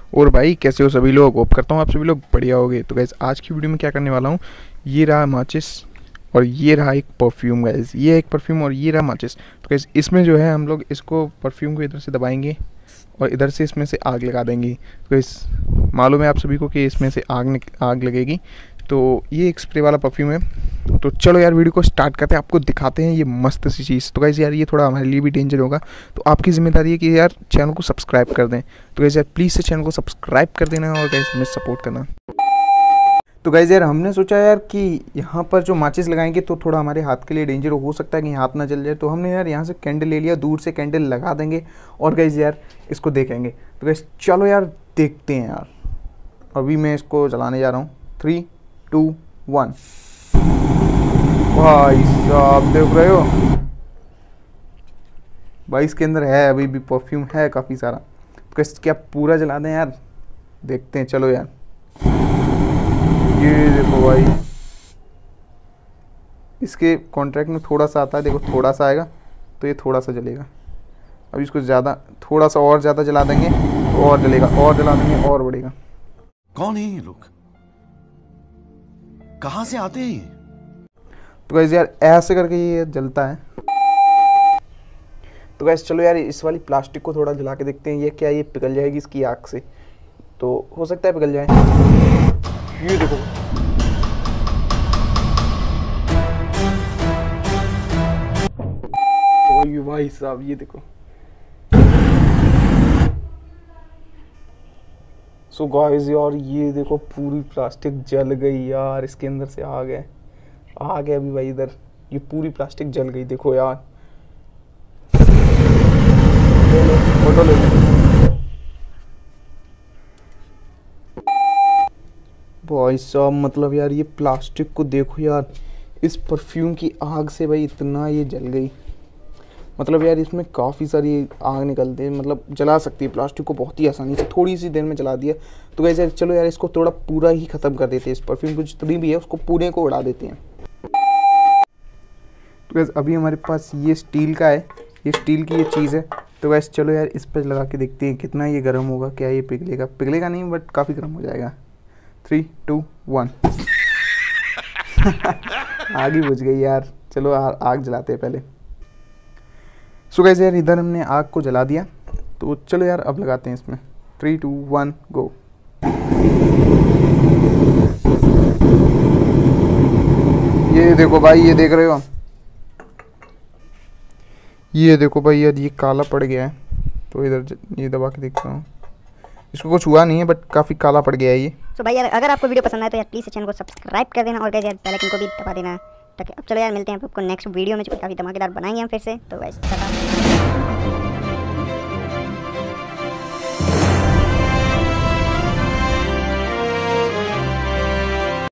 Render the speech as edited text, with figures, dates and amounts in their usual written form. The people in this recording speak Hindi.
और भाई कैसे हो सभी लोग, होप करता हूँ आप सभी लोग बढ़िया होगे। तो गाइस आज की वीडियो में क्या करने वाला हूँ, ये रहा माचिस और ये रहा एक परफ्यूम। गाइस ये एक परफ्यूम और ये रहा माचिस। तो गाइस इसमें जो है हम लोग इसको परफ्यूम को इधर से दबाएंगे और इधर से इसमें से आग लगा देंगे। तो इस मालूम है आप सभी को कि इसमें से आग लगेगी। तो ये एक स्प्रे वाला परफ्यूम है। तो चलो यार वीडियो को स्टार्ट करते हैं, आपको दिखाते हैं ये मस्त सी चीज़। तो गाइस यार ये थोड़ा हमारे लिए भी डेंजर होगा, तो आपकी जिम्मेदारी है कि यार चैनल को सब्सक्राइब कर दें। तो गाइस यार प्लीज़ से चैनल को सब्सक्राइब कर देना और गाइस हमें सपोर्ट करना। तो गाइस यार हमने सोचा यार कि यहाँ पर जो माचिस लगाएंगे तो थोड़ा हमारे हाथ के लिए डेंजर हो सकता है कि हाथ ना जल जाए। तो हमने यार यहाँ से कैंडल ले लिया, दूर से कैंडल लगा देंगे और गाइस यार इसको देखेंगे। तो गाइस चलो यार देखते हैं यार। अभी मैं इसको जलाने जा रहा हूँ। 3, 2, 1। भाई साहब देख रहे हो भाई, इसके अंदर है अभी भी परफ्यूम है काफ़ी सारा। तो गाइस क्या पूरा जला दें यार, देखते हैं चलो यार। ये देखो भाई, इसके कॉन्ट्रैक्ट में थोड़ा सा आता है, देखो थोड़ा सा आएगा तो ये थोड़ा सा जलेगा। अब इसको ज़्यादा थोड़ा सा और ज़्यादा जला देंगे तो और जलेगा, और जला देंगे और बढ़ेगा। कौन है ये लोग, कहाँ से आते हैं ये? तो गाइस यार ऐसे करके ये जलता है। तो गाइस चलो यार इस वाली प्लास्टिक को थोड़ा जला के देखते हैं, ये क्या ये पिघल जाएगी इसकी आग से। तो हो सकता है पिघल जाए। ये देखो ओए भाई साहब, ये देखो। सो गाइस यार ये देखो पूरी प्लास्टिक जल गई यार, इसके अंदर से आग है अभी भाई इधर। ये पूरी प्लास्टिक जल गई, देखो यार। फोटो ले लो भाई साहब, मतलब यार ये प्लास्टिक को देखो यार, इस परफ्यूम की आग से भाई इतना ये जल गई। मतलब यार इसमें काफ़ी सारी आग निकलती है, मतलब जला सकती है प्लास्टिक को बहुत ही आसानी से, थोड़ी सी देर में जला दिया। तो गाइस यार चलो यार इसको थोड़ा पूरा ही ख़त्म कर देते हैं, इस परफ्यूम को जितनी भी है उसको पूरे को उड़ा देते हैं। तो गाइस अभी हमारे पास ये स्टील का है, ये स्टील की ये चीज़ है। तो गाइस चलो यार इस पर लगा के देखते हैं कितना ये गर्म होगा, क्या ये पिघलेगा नहीं बट काफ़ी गर्म हो जाएगा। 3, 2, 1। आग ही बुझ गई यार। चलो आग जलाते हैं पहले। सो गाइस यार इधर हमने आग को जला दिया, तो चलो यार अब लगाते हैं इसमें। 3, 2, 1 गो। ये देखो भाई, ये देख रहे हो, ये देखो भाई यार ये काला पड़ गया है। तो इधर ये दबा के देखता हूँ, इसको कुछ हुआ नहीं है बट काफ़ी काला पड़ गया है ये। तो भाई यार अगर आपको वीडियो पसंद आए तो यार प्लीज़ चैनल को सब्सक्राइब कर देना और गाइस यार बेल आइकन को भी दबा देना ताकि। अब चलो यार मिलते हैं आपको नेक्स्ट वीडियो में, जो काफ़ी धमाकेदार बनाएंगे हम फिर से। तो गाइस